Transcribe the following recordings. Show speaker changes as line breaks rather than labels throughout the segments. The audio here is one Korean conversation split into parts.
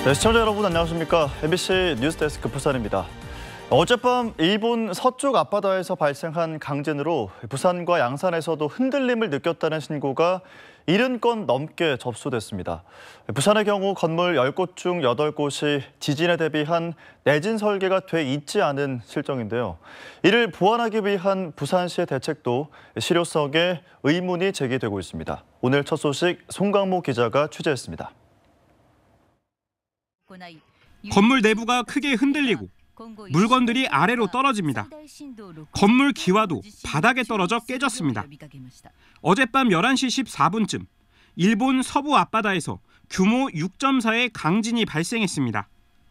네, 시청자 여러분 안녕하십니까? MBC 뉴스데스크 부산입니다. 어젯밤 일본 서쪽 앞바다에서 발생한 강진으로 부산과 양산에서도 흔들림을 느꼈다는 신고가 70건 넘게 접수됐습니다. 부산의 경우 건물 10곳 중 8곳이 지진에 대비한 내진 설계가 돼 있지 않은 실정인데요. 이를 보완하기 위한 부산시의 대책도 실효성에 의문이 제기되고 있습니다. 오늘 첫 소식 송강모 기자가 취재했습니다.
건물 내부가 크게 흔들리고 물건들이 아래로 떨어집니다. 건물 기와도 바닥에 떨어져 깨졌습니다. 어젯밤 11시 14분쯤 일본 서부 앞바다에서 규모 6.4의 강진이 발생했습니다.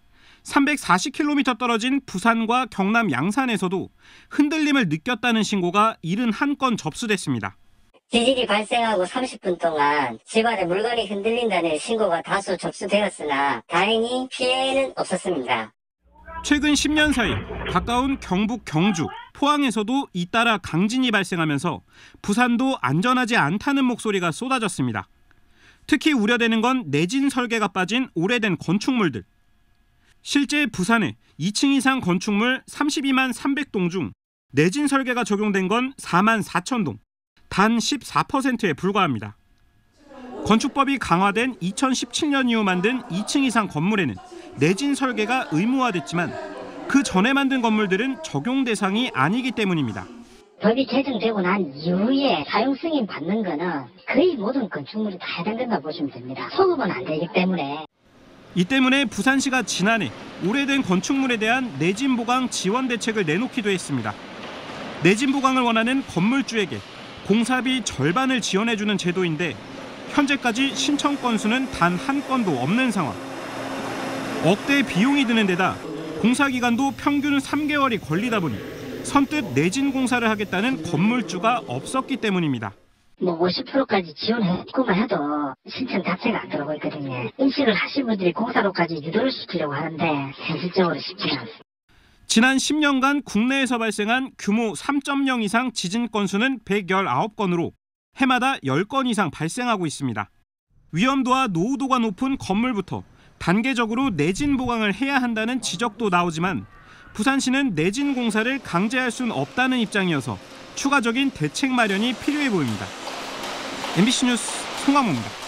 340km 떨어진 부산과 경남 양산에서도 흔들림을 느꼈다는 신고가 71건 접수됐습니다.
지진이 발생하고 30분 동안 집안에 물건이 흔들린다는 신고가 다수 접수되었으나 다행히 피해는 없었습니다.
최근 10년 사이 가까운 경북 경주, 포항에서도 잇따라 강진이 발생하면서 부산도 안전하지 않다는 목소리가 쏟아졌습니다. 특히 우려되는 건 내진 설계가 빠진 오래된 건축물들. 실제 부산에 2층 이상 건축물 32만 300동 중 내진 설계가 적용된 건 4만 4천 동. 단 14%에 불과합니다. 건축법이 강화된 2017년 이후 만든 2층 이상 건물에는 내진 설계가 의무화됐지만 그 전에 만든 건물들은 적용 대상이 아니기 때문입니다.
법이 제정되고 난 이후에 사용 승인 받는 거는 거의 모든 건축물이 다 해당된다고 보시면 됩니다. 소급은 안 되기 때문에.
이 때문에 부산시가 지난해 오래된 건축물에 대한 내진 보강 지원 대책을 내놓기도 했습니다. 내진 보강을 원하는 건물주에게 공사비 절반을 지원해주는 제도인데 현재까지 신청 건수는 단 한 건도 없는 상황. 억대 비용이 드는 데다 공사 기간도 평균 3개월이 걸리다 보니 선뜻 내진 공사를 하겠다는 건물주가 없었기 때문입니다.
50%까지 지원했구만 해도 신청 자체가 안 들어오고 있거든요. 인식을 하신 분들이 공사로까지 유도를 시키려고 하는데 현실적으로 쉽지는 않습니다.
지난 10년간 국내에서 발생한 규모 3.0 이상 지진 건수는 119건으로 해마다 10건 이상 발생하고 있습니다. 위험도와 노후도가 높은 건물부터 단계적으로 내진 보강을 해야 한다는 지적도 나오지만 부산시는 내진 공사를 강제할 수는 없다는 입장이어서 추가적인 대책 마련이 필요해 보입니다. MBC 뉴스 송강모입니다.